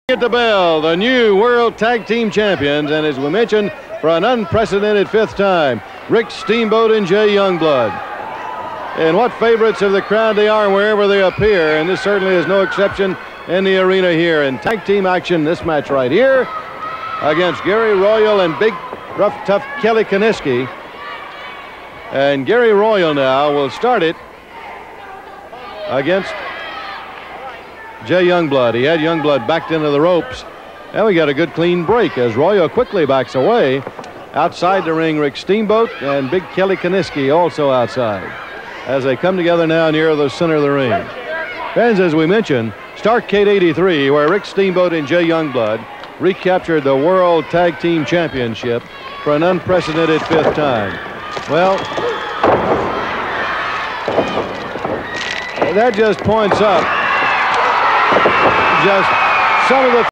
At the bell, the new World Tag Team Champions, and as we mentioned, for an unprecedented fifth time, Rick Steamboat and Jay Youngblood. And what favorites of the crowd they are wherever they appear, and this certainly is no exception in the arena here. In tag team action, this match right here against Gary Royal and big, rough, tough Kelly Kiniski. And Gary Royal now will start it against Jay Youngblood. He had Youngblood backed into the ropes. And we got a good clean break as Royal quickly backs away. Outside the ring, Rick Steamboat and big Kelly Kiniski also outside as they come together now near the center of the ring. Fans, as we mentioned, Starrcade 83, where Rick Steamboat and Jay Youngblood recaptured the World Tag Team Championship for an unprecedented fifth time. Well, that just points up just some of the